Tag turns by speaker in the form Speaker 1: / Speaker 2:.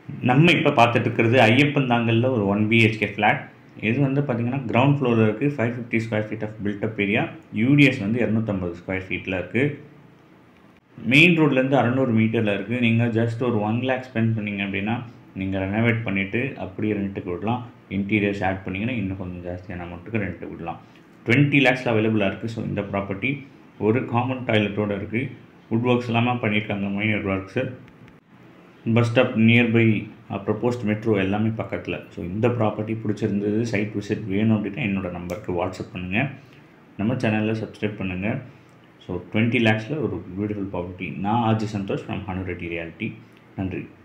Speaker 1: நம்ம இப்போ பார்த்துட்டு இருக்கிறது ஐயப்பந்தாங்கல்ல ஒரு 1 BHK ஃப்ளாட். இது வந்து பார்த்தீங்கன்னா கிரவுண்ட் ஃப்ளோரில் இருக்குது. 550 square feet of built up area. UDS வந்து 250 ஸ்கொயர் ஃபீட்டில் இருக்குது. மெயின் ரோட்லேருந்து 600 மீட்டரில் இருக்குது. நீங்கள் ஜஸ்ட் ஒரு 1 lakh ஸ்பெண்ட் பண்ணிங்க அப்படின்னா நீங்கள் ரெனோவேட் பண்ணிவிட்டு அப்படியே ரெண்ட்டுக்கு விடலாம். இன்டீரியர்ஸ் ஆட் பண்ணிங்கன்னா இன்னும் கொஞ்சம் ஜாஸ்தியான அமௌண்ட்டுக்கு ரெண்ட்டு விடலாம். 20 lakhs அவைலபிளாக இருக்குது. ஸோ இந்த ப்ராப்பர்ட்டி ஒரு காமன் டாய்லெட்டோடு இருக்குது. வுட் ஒர்க்ஸ் எல்லாமே பண்ணியிருக்காங்க. Minor works, bus stop nearby, proposed metro எல்லாமே பக்கத்தில். ஸோ இந்த ப்ராப்பர்ட்டி பிடிச்சிருந்தது, சைட் விசிட் வேணும் அப்படின்னா என்னோடய நம்பருக்கு வாட்ஸ்அப் பண்ணுங்கள். நம்ம சேனலில் சப்ஸ்கிரைப் பண்ணுங்கள். ஸோ 20 lakhsல ஒரு பியூட்டிஃபுல் ப்ராப்பர்ட்டி. நான் R G Santhosh from Hanu Reddy reality. நன்றி.